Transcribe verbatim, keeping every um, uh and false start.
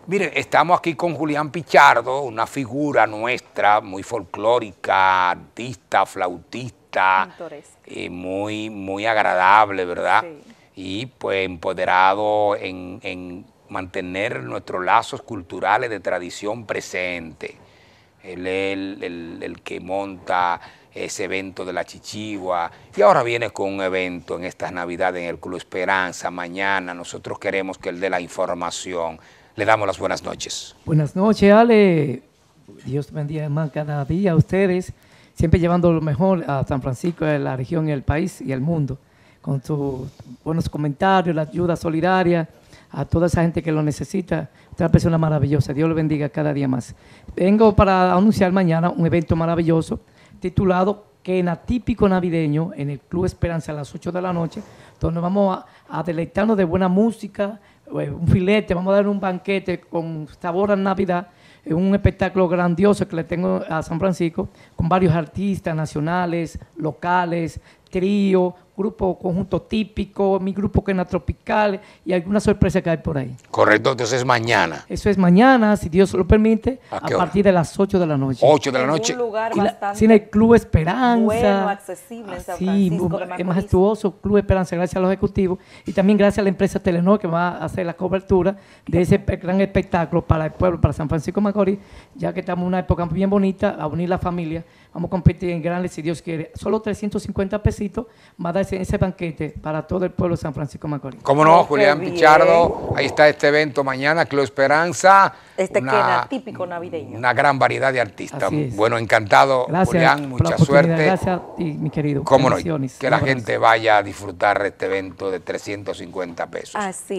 Miren, estamos aquí con Julián Pichardo, una figura nuestra, muy folclórica, artista, flautista, eh, muy, muy agradable, ¿verdad? Sí. Y pues empoderado en, en mantener nuestros lazos culturales de tradición presente. Él es el, el, el que monta ese evento de la Chichigua y ahora viene con un evento en estas Navidades en el Club Esperanza. Mañana nosotros queremos que él dé la información. Le damos las buenas noches. Buenas noches, Ale. Dios bendiga más cada día a ustedes, siempre llevando lo mejor a San Francisco, a la región, el país y el mundo, con sus buenos comentarios, la ayuda solidaria a toda esa gente que lo necesita. Una persona maravillosa, Dios lo bendiga cada día más. Vengo para anunciar mañana un evento maravilloso titulado Quena Típico Navideño en el Club Esperanza a las ocho de la noche, donde vamos a, a deleitarnos de buena música, un filete, vamos a dar un banquete con sabor a Navidad, un espectáculo grandioso que le tengo a San Francisco, con varios artistas nacionales, locales, trío, grupo, conjunto típico, mi grupo Quena Tropical y alguna sorpresa que hay por ahí. Correcto, entonces es mañana. Eso es mañana, si Dios lo permite, a, a partir de las ocho de la noche. ocho de la noche. En un lugar y la, bastante sin el Club Esperanza. Bueno, accesible en San Francisco de Macorís. Es majestuoso, Club Esperanza, gracias a los ejecutivos y también gracias a la empresa Telenor que va a hacer la cobertura de ese gran espectáculo para el pueblo, para San Francisco de Macorís, ya que estamos en una época bien bonita, a unir la familia. Vamos a competir en grandes, si Dios quiere. Solo trescientos cincuenta pesitos va a darse ese banquete para todo el pueblo de San Francisco de Macorís. ¿Cómo no, oh, Julián Pichardo? Ahí está este evento mañana, Club Esperanza. Este Quena típico navideño. Una gran variedad de artistas. Bueno, encantado, gracias, Julián, mucha suerte. Gracias a ti, mi querido. Cómo no, que la gente vaya a disfrutar de este evento de trescientos cincuenta pesos. Así.